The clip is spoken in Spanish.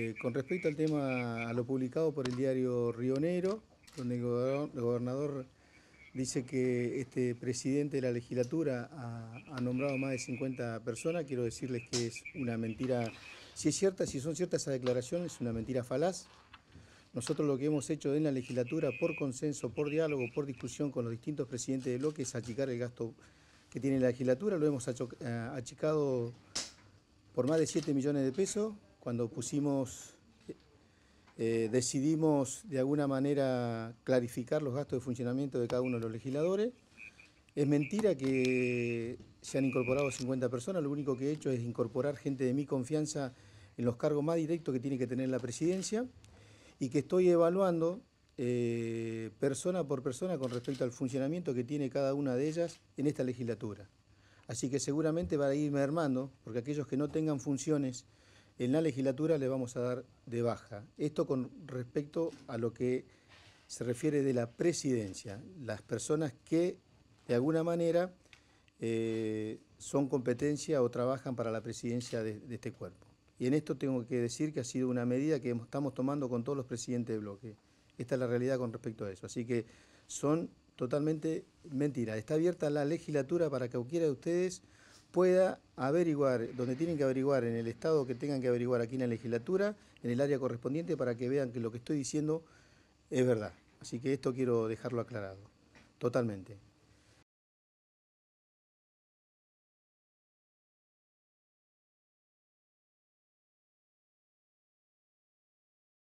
Con respecto al tema, a lo publicado por el diario Río Negro, donde el gobernador dice que este presidente de la legislatura ha nombrado más de 50 personas, quiero decirles que es una mentira. Si es cierta, si son ciertas esas declaraciones, es una mentira falaz. Nosotros lo que hemos hecho en la legislatura, por consenso, por diálogo, por discusión con los distintos presidentes de bloque, es achicar el gasto que tiene la legislatura. Lo hemos achicado por más de 7 millones de pesos, cuando decidimos de alguna manera clarificar los gastos de funcionamiento de cada uno de los legisladores. Es mentira que se han incorporado 50 personas, lo único que he hecho es incorporar gente de mi confianza en los cargos más directos que tiene que tener la presidencia y que estoy evaluando persona por persona con respecto al funcionamiento que tiene cada una de ellas en esta legislatura. Así que seguramente va a ir mermando, porque aquellos que no tengan funciones en la legislatura les vamos a dar de baja. Esto con respecto a lo que se refiere de la presidencia, las personas que de alguna manera son competencia o trabajan para la presidencia de este cuerpo. Y en esto tengo que decir que ha sido una medida que estamos tomando con todos los presidentes de bloque. Esta es la realidad con respecto a eso. Así que son totalmente mentiras. Está abierta la legislatura para que cualquiera de ustedes pueda averiguar, donde tienen que averiguar, en el estado que tengan que averiguar aquí en la legislatura, en el área correspondiente, para que vean que lo que estoy diciendo es verdad. Así que esto quiero dejarlo aclarado, totalmente.